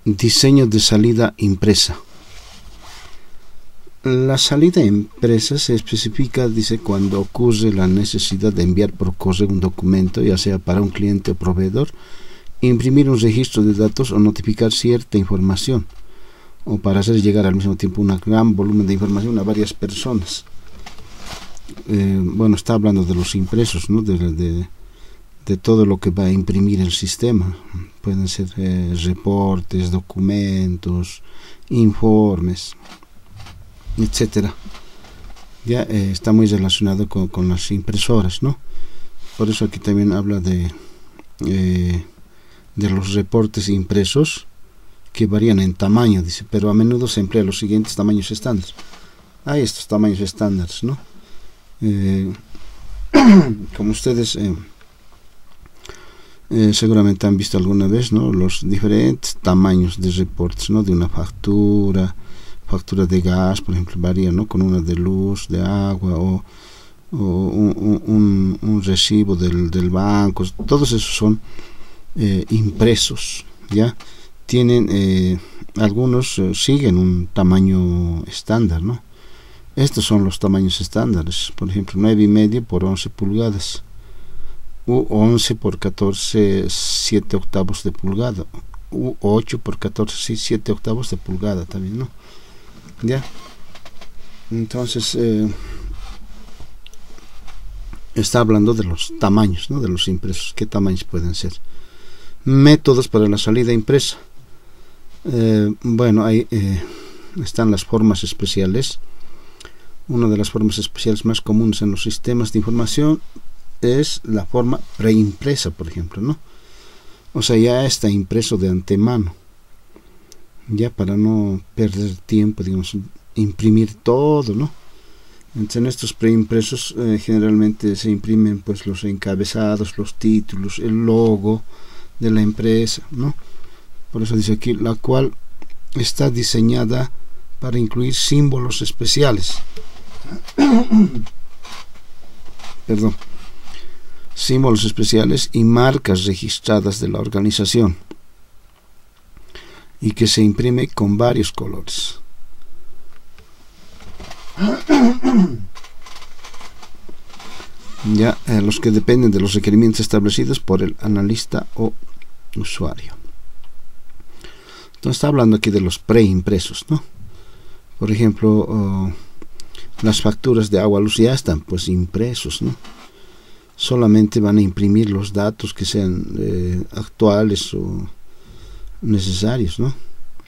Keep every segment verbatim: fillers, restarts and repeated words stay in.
Diseño de salida impresa. La salida impresa se especifica, dice, cuando ocurre la necesidad de enviar por correo un documento, ya sea para un cliente o proveedor, imprimir un registro de datos o notificar cierta información, o para hacer llegar al mismo tiempo un gran volumen de información a varias personas. Eh, bueno, está hablando de los impresos, ¿no? de, de, de todo lo que va a imprimir el sistema. Pueden ser eh, reportes, documentos, informes, etcétera. Ya eh, está muy relacionado con, con las impresoras, ¿no? Por eso aquí también habla de eh, de los reportes impresos, que varían en tamaño, dice, pero a menudo se emplean los siguientes tamaños estándar. Hay estos tamaños estándares, ¿no? Eh, como ustedes eh, eh, seguramente han visto alguna vez, ¿no? Los diferentes tamaños de reportes, ¿no? De una factura, factura de gas, por ejemplo, varía, ¿no? Con una de luz, de agua, o, o un, un, un recibo del, del banco. Todos esos son eh, impresos, ¿ya? Tienen, eh, algunos eh, siguen un tamaño estándar, ¿no? Estos son los tamaños estándares, por ejemplo, nueve y medio por once pulgadas, u once por catorce, siete octavos de pulgada, u ocho por catorce, siete octavos de pulgada también, ¿no? Ya. Entonces, eh, está hablando de los tamaños, ¿no? De los impresos, qué tamaños pueden ser. Métodos para la salida impresa. Eh, bueno, ahí eh, están las formas especiales. Una de las formas especiales más comunes en los sistemas de información es la forma preimpresa, por ejemplo, ¿no? O sea, ya está impreso de antemano, ya para no perder tiempo, digamos, imprimir todo, ¿no? Entonces, en estos preimpresos eh, generalmente se imprimen pues los encabezados, los títulos, el logo de la empresa, ¿no? Por eso dice aquí, la cual está diseñada para incluir símbolos especiales. Perdón. Símbolos especiales y marcas registradas de la organización, y que se imprime con varios colores. Ya eh, los que dependen de los requerimientos establecidos por el analista o usuario. Entonces está hablando aquí de los preimpresos, ¿no? Por ejemplo, oh, las facturas de agua luz ya están pues impresos, ¿no? Solamente van a imprimir los datos que sean eh, actuales o necesarios, ¿no?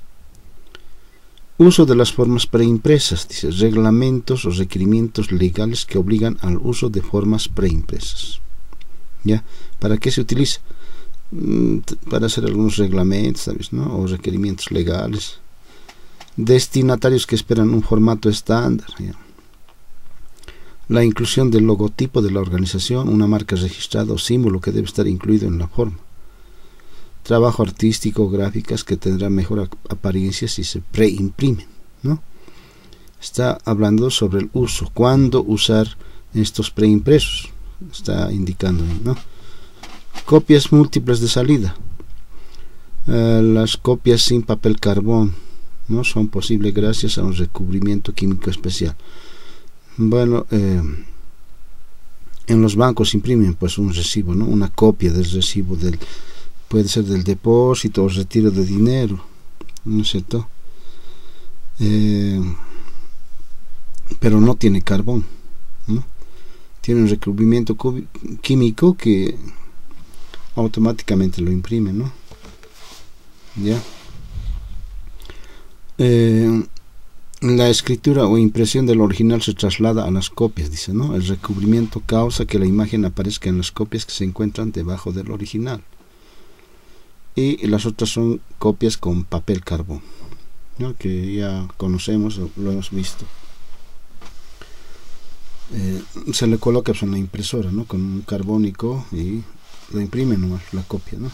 Uso de las formas preimpresas, dice, reglamentos o requerimientos legales que obligan al uso de formas preimpresas. ¿Ya? ¿Para qué se utiliza? Mm, para hacer algunos reglamentos, ¿sabes? ¿No? O requerimientos legales. Destinatarios que esperan un formato estándar, ¿ya? La inclusión del logotipo de la organización, una marca registrada o símbolo que debe estar incluido en la forma. Trabajo artístico, gráficas que tendrán mejor apariencia si se preimprimen, ¿no? Está hablando sobre el uso, cuándo usar estos preimpresos, está indicando ahí, ¿no? Copias múltiples de salida. Uh, las copias sin papel carbón no son posibles gracias a un recubrimiento químico especial. Bueno, eh, en los bancos imprimen pues un recibo, ¿no? Una copia del recibo, del, puede ser del depósito o retiro de dinero, ¿no es cierto? Eh, pero no tiene carbón, ¿no? Tiene un recubrimiento químico que automáticamente lo imprime, ¿no? Ya. Eh, La escritura o impresión del original se traslada a las copias, dice, ¿no? El recubrimiento causa que la imagen aparezca en las copias que se encuentran debajo del original. Y las otras son copias con papel carbón, ¿no? Que ya conocemos, lo hemos visto. Eh, se le coloca pues, en la impresora, ¿no? Con un carbónico y lo imprime nomás la copia, ¿no?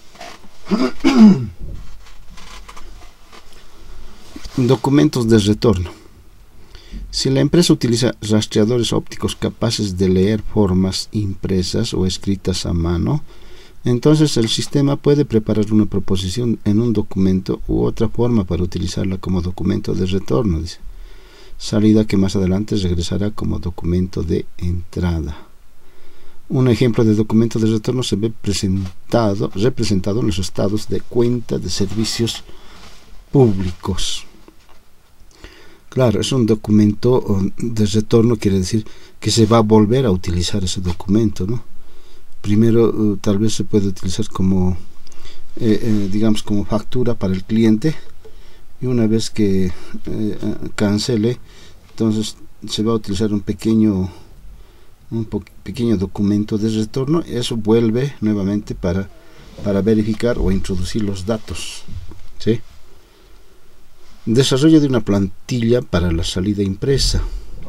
Documentos de retorno. Si la empresa utiliza rastreadores ópticos capaces de leer formas impresas o escritas a mano, Entonces el sistema puede preparar una proposición en un documento u otra forma para utilizarla como documento de retorno, dice. Salida que más adelante regresará como documento de entrada. Un ejemplo de documento de retorno se ve presentado, representado en los estados de cuenta de servicios públicos. Claro, es un documento de retorno, quiere decir que se va a volver a utilizar ese documento, ¿no? Primero, uh, tal vez se puede utilizar como, eh, eh, digamos, como factura para el cliente, y una vez que eh, cancele, entonces se va a utilizar un pequeño, un pequeño documento de retorno. Eso vuelve nuevamente para, para verificar o introducir los datos, ¿sí? Desarrollo de una plantilla para la salida impresa.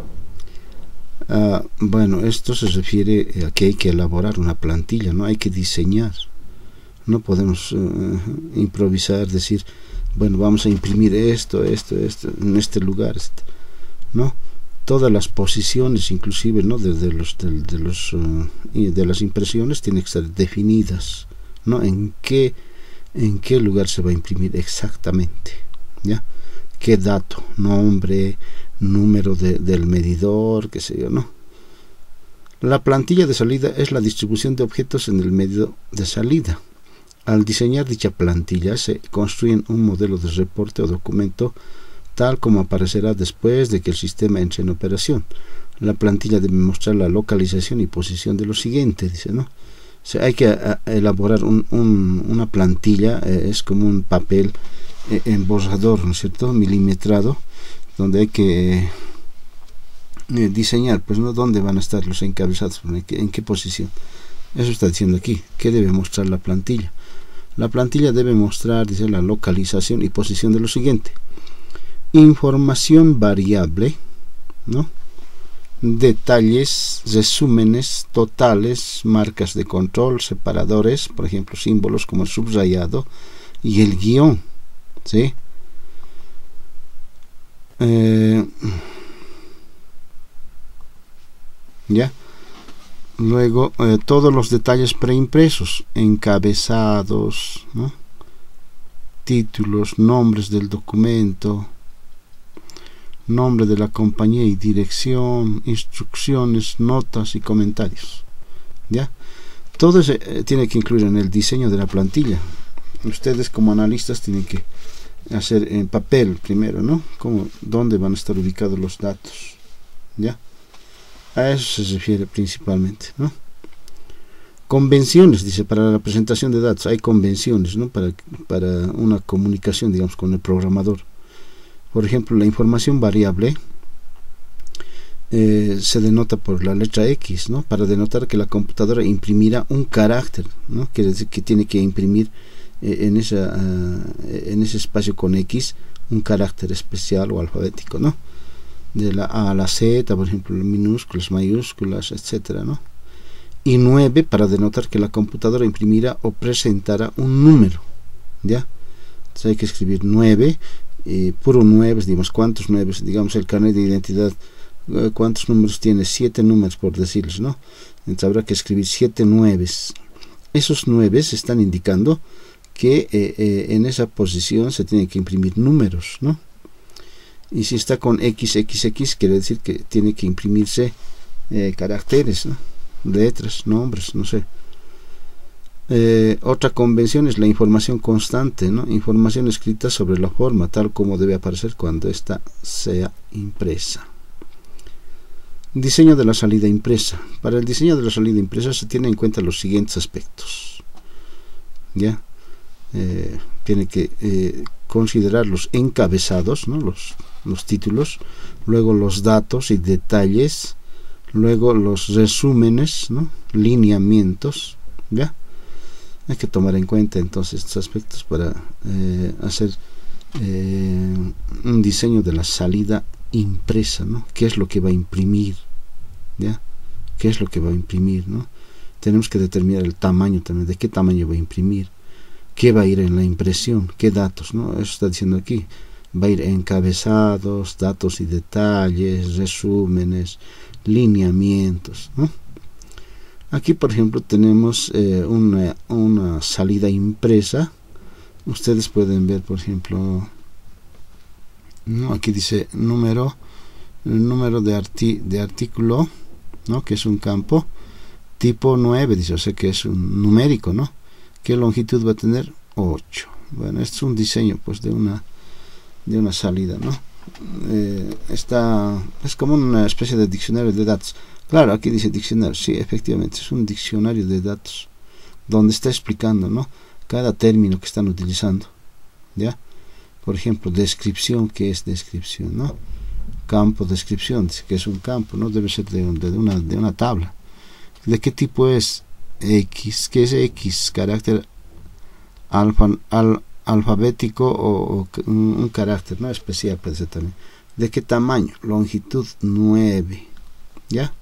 Uh, bueno, esto se refiere a que hay que elaborar una plantilla, no hay que diseñar. No podemos uh, improvisar, decir, bueno, vamos a imprimir esto, esto, esto, en este lugar, este, ¿no? Todas las posiciones, inclusive, ¿no? de, de los, de, de, los uh, de las impresiones, tienen que estar definidas, ¿no? En qué, en qué lugar se va a imprimir exactamente, ¿ya? Qué dato, nombre, número de, del medidor, qué sé yo, ¿no? La plantilla de salida es la distribución de objetos en el medio de salida. Al diseñar dicha plantilla se construye un modelo de reporte o documento tal como aparecerá después de que el sistema entre en operación. La plantilla debe mostrar la localización y posición de lo siguiente, dice, ¿no? O sea, hay que a, a elaborar un, un, una plantilla, eh, es como un papel eh, en borrador, ¿no es cierto?, milimetrado, donde hay que eh, diseñar, pues, ¿no?, dónde van a estar los encabezados, en qué, en qué posición. Eso está diciendo aquí. ¿Qué debe mostrar la plantilla? La plantilla debe mostrar, dice, la localización y posición de lo siguiente: información variable, ¿no?, detalles, resúmenes, totales, marcas de control, separadores, por ejemplo, símbolos como el subrayado y el guión, ¿sí? Eh, ya. Luego, eh, todos los detalles preimpresos, encabezados, ¿no?, títulos, nombres del documento, nombre de la compañía y dirección, instrucciones, notas y comentarios, ¿ya? Todo eso eh, tiene que incluir en el diseño de la plantilla. Ustedes como analistas tienen que hacer en papel primero, ¿no?, como dónde van a estar ubicados los datos, ¿ya? A eso se refiere principalmente, ¿no? Convenciones, dice, para la presentación de datos. Hay convenciones, ¿no?, para, para una comunicación, digamos, con el programador. Por ejemplo, la información variable eh, se denota por la letra X, ¿no?, para denotar que la computadora imprimirá un carácter, ¿no?, quiere decir que tiene que imprimir eh, en, esa, uh, en ese espacio con X un carácter especial o alfabético, ¿no?, de la A a la Z, por ejemplo, minúsculas, mayúsculas, etcétera, ¿no? Y nueve para denotar que la computadora imprimirá o presentará un número, ¿ya? Entonces hay que escribir nueve, eh, puro nueve, digamos, ¿cuántos nueve? Digamos, el carnet de identidad, eh, ¿cuántos números tiene? Siete números, por decirles, ¿no? Entonces habrá que escribir siete nueves. Esos nueves están indicando que eh, eh, en esa posición se tienen que imprimir números, ¿no? Y si está con X X X, quiere decir que tiene que imprimirse eh, caracteres, ¿no?, letras, nombres, no sé. Eh, otra convención es la información constante, ¿no?, información escrita sobre la forma, tal como debe aparecer cuando ésta sea impresa. Diseño de la salida impresa. Para el diseño de la salida impresa se tiene en cuenta los siguientes aspectos, ¿ya? Eh, tiene que eh, considerar los encabezados, ¿no?, los, los títulos, luego los datos y detalles, luego los resúmenes, ¿no?, lineamientos, ¿ya? Hay que tomar en cuenta entonces estos aspectos para eh, hacer eh, un diseño de la salida impresa, ¿no? ¿Qué es lo que va a imprimir? ¿Ya? ¿Qué es lo que va a imprimir, ¿no? Tenemos que determinar el tamaño también, de qué tamaño va a imprimir, qué va a ir en la impresión, qué datos, ¿no? Eso está diciendo aquí. Va a ir encabezados, datos y detalles, resúmenes, lineamientos, ¿no? Aquí, por ejemplo, tenemos eh, una, una salida impresa. Ustedes pueden ver, por ejemplo, ¿no? Aquí dice número, el número de, arti de artículo, ¿no? Que es un campo, tipo nueve, dice, o sea que es un numérico, ¿no? ¿Qué longitud va a tener? ocho. Bueno, este es un diseño, pues, de una, de una salida, ¿no? Eh, está, es como una especie de diccionario de datos. Claro, aquí dice diccionario, sí, efectivamente, es un diccionario de datos, donde está explicando, ¿no? Cada término que están utilizando, ¿ya? Por ejemplo, descripción, ¿qué es descripción, no? Campo, descripción, dice que es un campo, ¿no? Debe ser de, de, una, de una tabla. ¿De qué tipo es? X, ¿qué es X? Carácter alfa, al, alfabético o, o un, un carácter, ¿no? Especial puede ser también. ¿De qué tamaño? Longitud nueve, ¿ya?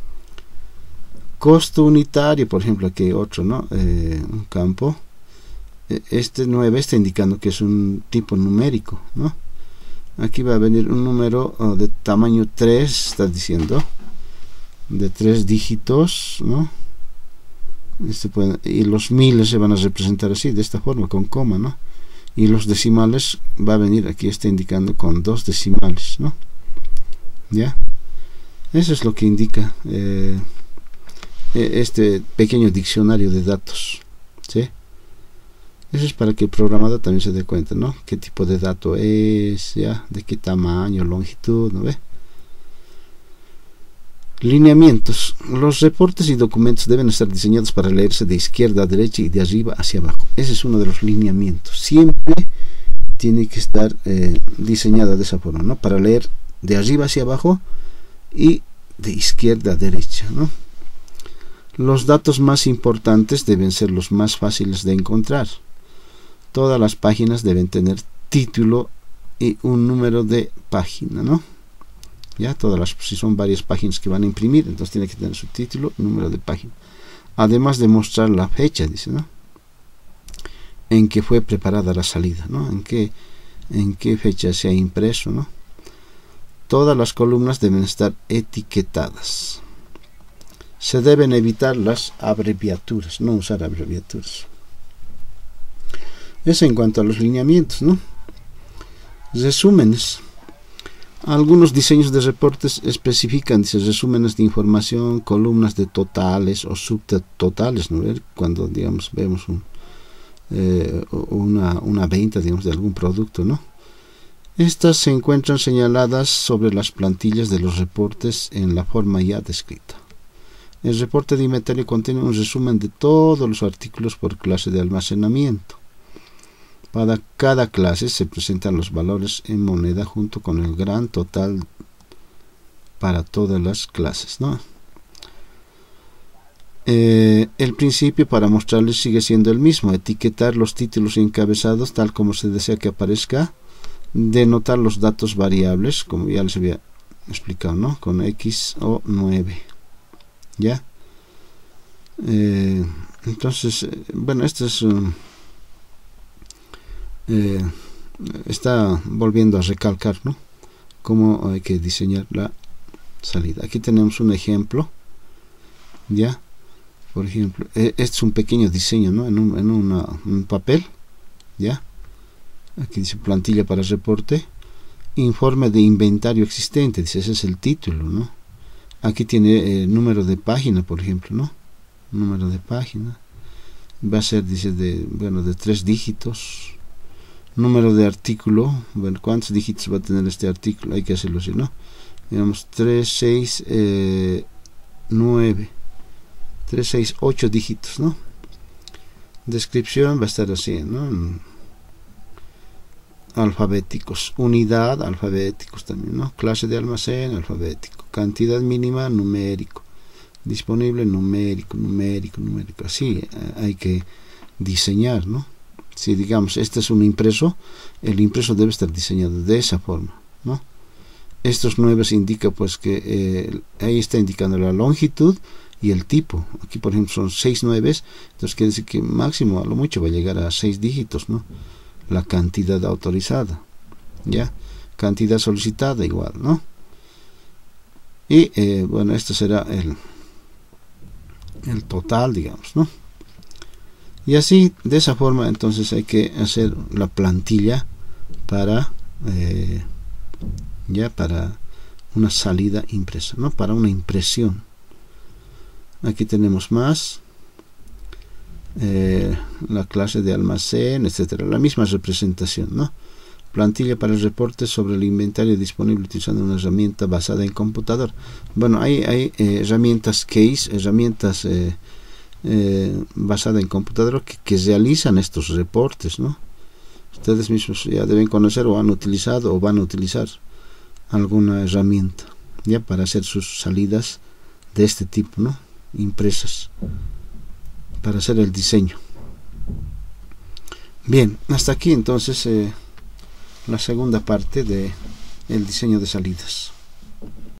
Costo unitario, por ejemplo, aquí hay otro, ¿no? Eh, un campo. Este nueve está indicando que es un tipo numérico, ¿no? Aquí va a venir un número oh, de tamaño tres, está diciendo, de tres dígitos, ¿no? Este puede, y los miles se van a representar así, de esta forma, con coma, ¿no? Y los decimales va a venir, aquí está indicando con dos decimales, ¿no? ¿Ya? Eso es lo que indica eh, este pequeño diccionario de datos, ¿sí? Eso es para que el programador también se dé cuenta, ¿no? Qué tipo de dato es, ya, de qué tamaño, longitud, ¿no ve? Lineamientos. Los reportes y documentos deben estar diseñados para leerse de izquierda a derecha y de arriba hacia abajo. Ese es uno de los lineamientos. Siempre tiene que estar eh, diseñado de esa forma, ¿no? Para leer de arriba hacia abajo y de izquierda a derecha, ¿no? Los datos más importantes deben ser los más fáciles de encontrar. Todas las páginas deben tener título y un número de página, ¿no? Ya, todas las, si son varias páginas que van a imprimir, entonces tiene que tener su título y número de página. Además de mostrar la fecha, dice, ¿no? En que fue preparada la salida, ¿no? En qué, en qué fecha se ha impreso, ¿no? Todas las columnas deben estar etiquetadas. Se deben evitar las abreviaturas, no usar abreviaturas. Eso en cuanto a los lineamientos, ¿no? Resúmenes. Algunos diseños de reportes especifican, dice, resúmenes de información, columnas de totales o subtotales, ¿no? Cuando, digamos, vemos un, eh, una, una venta, digamos, de algún producto, ¿no? Estas se encuentran señaladas sobre las plantillas de los reportes en la forma ya descrita. El reporte de inventario contiene un resumen de todos los artículos por clase de almacenamiento. Para cada clase se presentan los valores en moneda junto con el gran total para todas las clases, ¿no? Eh, el principio para mostrarles sigue siendo el mismo: etiquetar los títulos y encabezados tal como se desea que aparezca, denotar los datos variables, como ya les había explicado, ¿no? Con X o nueve. ¿Ya? Eh, entonces, bueno, esto es um, eh, está volviendo a recalcar, ¿no? Cómo hay que diseñar la salida. Aquí tenemos un ejemplo, ¿ya? Por ejemplo, eh, este es un pequeño diseño, ¿no? En un, en una, un papel, ¿ya? Aquí dice plantilla para reporte, informe de inventario existente, dice, ese es el título, ¿no? Aquí tiene eh, número de página, por ejemplo, ¿no? Número de página. Va a ser, dice, de, bueno, de tres dígitos. Número de artículo. Bueno, ¿cuántos dígitos va a tener este artículo? Hay que hacerlo así, ¿no? Digamos, tres, seis, nueve. tres, seis, ocho dígitos, ¿no? Descripción va a estar así, ¿no? Alfabéticos. Unidad, alfabéticos también, ¿no? Clase de almacén, alfabético. Cantidad mínima, numérico. Disponible, numérico, numérico, numérico. Así eh, hay que diseñar, ¿no? Si digamos, este es un impreso, el impreso debe estar diseñado de esa forma, ¿no? Estos nueve indica, pues, que eh, ahí está indicando la longitud y el tipo. Aquí, por ejemplo, son seis nueves, entonces quiere decir que máximo, a lo mucho, va a llegar a seis dígitos, ¿no? La cantidad autorizada, ¿ya? Cantidad solicitada igual, ¿no? Y, eh, bueno, esto será el, el total, digamos, ¿no? Y así, de esa forma, entonces hay que hacer la plantilla para eh, ya para una salida impresa, ¿no? Para una impresión. Aquí tenemos más eh, la clase de almacén, etcétera, la misma representación, ¿no? Plantilla para el reporte sobre el inventario disponible utilizando una herramienta basada en computador. Bueno, hay, hay eh, herramientas case, herramientas eh, eh, basadas en computador que, que realizan estos reportes, ¿no? Ustedes mismos ya deben conocer o han utilizado o van a utilizar alguna herramienta ya para hacer sus salidas de este tipo, ¿no? Impresas, para hacer el diseño. Bien, hasta aquí entonces eh, la segunda parte de el diseño de salidas.